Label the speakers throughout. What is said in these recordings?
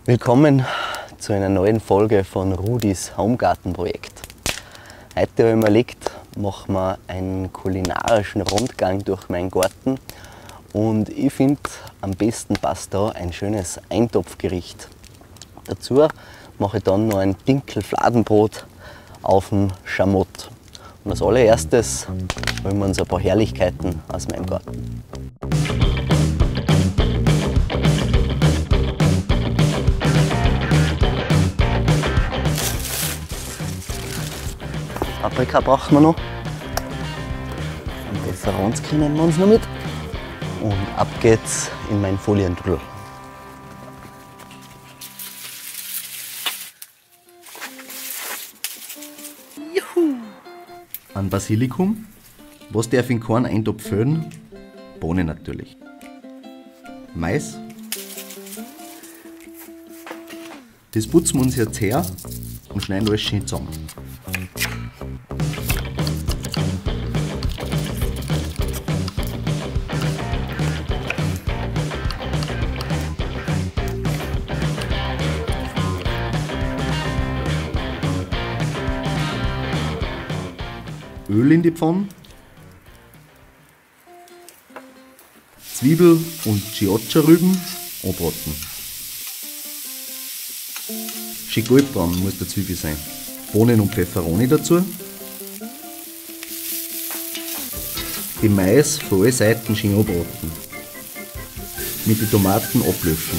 Speaker 1: Willkommen zu einer neuen Folge von Rudis Haugartenprojekt. Heute habe ich mir überlegt, machen wir einen kulinarischen Rundgang durch meinen Garten und ich finde, am besten passt da ein schönes Eintopfgericht. Dazu mache ich dann noch ein Dinkelfladenbrot auf dem Schamott. Und als allererstes holen wir uns ein paar Herrlichkeiten aus meinem Garten. Paprika brauchen wir noch. Ein Pfefferonski nehmen wir uns noch mit. Und ab geht's in mein Foliendudel. Juhu! An Basilikum. Was darf in keinen Eintopf fehlen? Bohnen natürlich. Mais. Das putzen wir uns jetzt her und schneiden alles schön zusammen. Öl in die Pfanne, Zwiebel und Chioccia-Rüben anbraten. Schön goldbraun muss der Zwiebel sein. Bohnen und Pfefferoni dazu. Die Mais von allen Seiten schön anbraten. Mit den Tomaten ablöschen.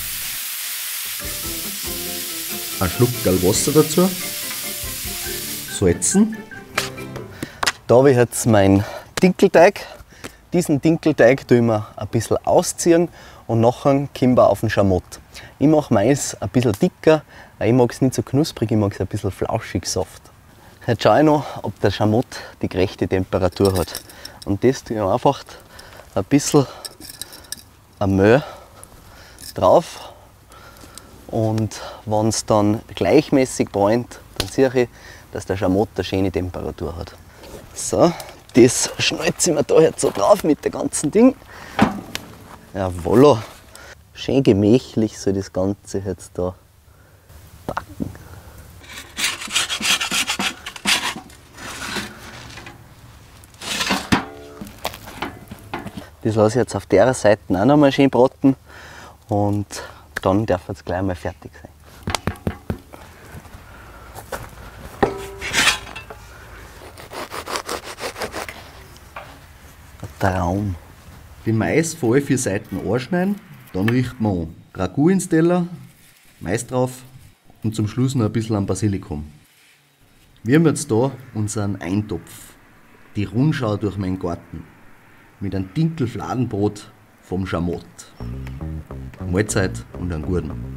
Speaker 1: Ein Schluck Wasser dazu. Salzen. Da habe ich jetzt meinen Dinkelteig. Diesen Dinkelteig tue ich mir ein bisschen ausziehen und nachher kommen wir auf den Schamott. Ich mache meins ein bisschen dicker, weil ich mag es nicht so knusprig, ich mag es ein bisschen flauschig soft. Jetzt schaue ich noch, ob der Schamott die gerechte Temperatur hat. Und das tue ich einfach ein bisschen Mehl drauf. Und wenn es dann gleichmäßig bräunt, dann sehe ich, dass der Schamott eine schöne Temperatur hat. So, das schnalze ich mir da jetzt so drauf mit dem ganzen Ding. Ja, voilà. Schön gemächlich soll das Ganze jetzt da backen. Das lasse ich jetzt auf der Seite auch noch mal schön braten und dann darf es gleich mal fertig sein. Traum. Den Mais von allen 4 Seiten anschneiden, dann riecht man an. Ragout ins Teller, Mais drauf und zum Schluss noch ein bisschen an Basilikum. Wir haben jetzt da unseren Eintopf, die Rundschau durch meinen Garten, mit einem Dinkelfladenbrot vom Schamott. Mahlzeit und einen guten.